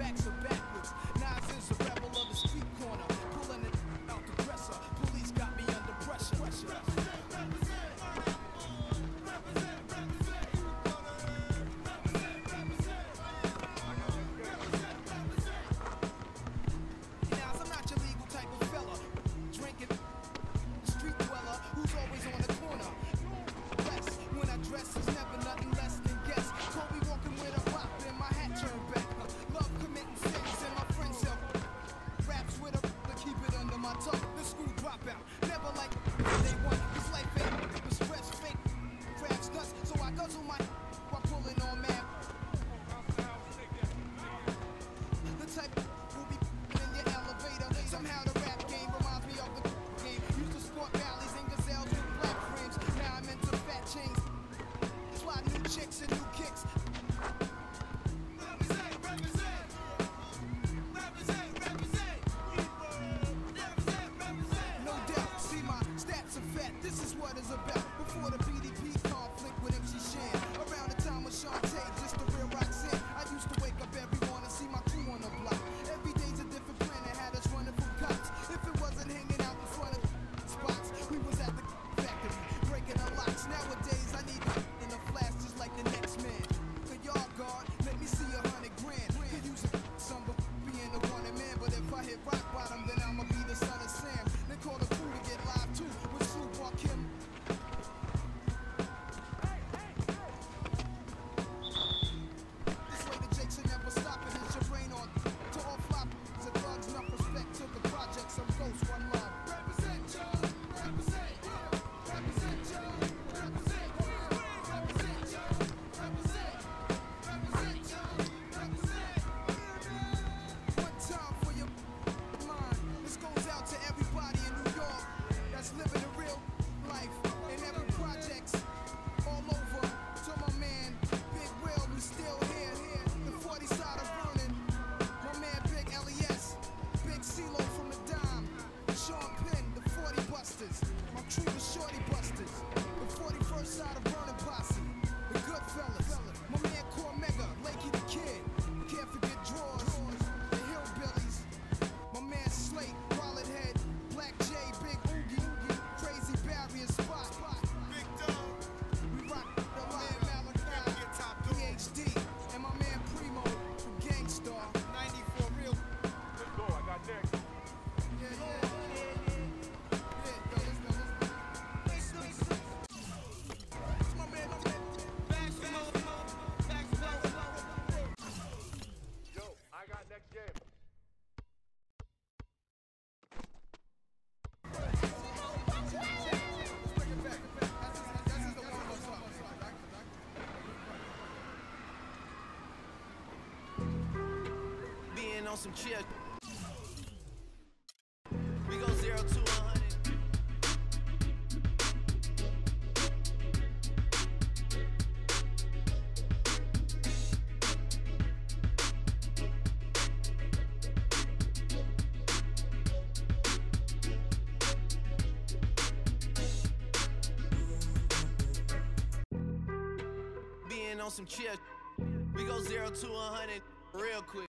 backs are backwards. Nas is a rebel of the street corner, pulling it out the dresser. Police got me under pressure. I'm not your legal type of fella, drinking street dweller who's always on the corner. Less when I dress is never nothing less than guess. Kobe walking with a pop and my hat turned back. Love committing sins and my friends help. Raps with a to keep it under my tongue. The school dropout, never like they want. This life ain't the stress fake. Crabs nuts, so I guzzle my while pulling on mad. The type will be in your elevator. Somehow the rap game reminds me of the game. Used to sport valleys and gazelles with black frames. Now I'm into fat chains. Fly new chicks and new kicks. No doubt, see my stats are fat. This is what it's about. Before the BDP conflict with MC Shan. Around the time of Shantae, just the real Roxanne. I used to wake up every morning, see my crew on the block. Every day's a different plan and had us running from cops. If it wasn't hanging out in front of spots, we was at the factory breaking the locks. Nowadays I need in a flash just like the next man. The yard guard, let me see 100 grand. Could use some but being the wanted man. But if I hit rock bottom, then I'ma be the son of Sam. They call the crew to get live too with Snoop or Kim. This way the jakes are never stopping. It's your brain on to all flop. The thugs, enough respect to the projects. Some ghosts, one love. Represent y'all, represent, represent y'all, represent, represent y'all, represent, represent y'all, represent. One time for your mind. This goes out to everybody in New York that's living a real life in every projects all over. To my man, Big Will, who's still here. The 40 side of Vernon. My man, Big LES. Big CeeLo from the Dime. Sean Penn, the 40 Busters. My crew, the Shorty Busters. The 41st side of Vernon Posse. The Goodfellas. My man, Cormega, Lakey the Kid. Can't forget Drawers. The Hillbillies. My man, Slate, Wallet Head. Black J, Big Oogie. Crazy Barrier Spot. Big Dog. We rock the man Malachi. PhD. And my man Primo from Gangstar. 94 real. Let's go, I got next. Yo, I got next game. Being on some chill. We go 0 to 100. Being on some chill. We go 0 to 100 real quick.